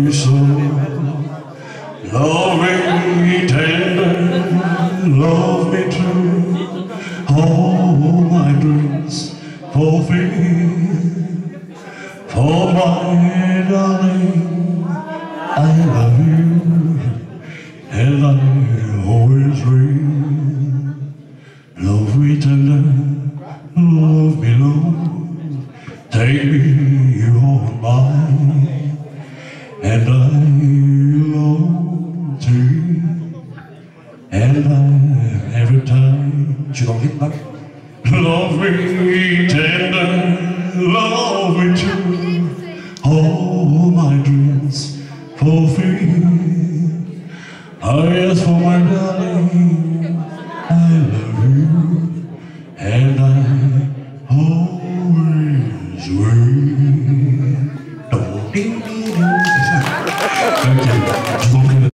me so, love me tender, love me true, all my dreams fulfill. For my darling, I love you, and I always will. Love me tender, love me low, take me on mine, and I belong to you. And every time you don't hit back, love me tender, love me true, all my dreams fulfill. I ask for my darling, I love you, and I always will. Thank you.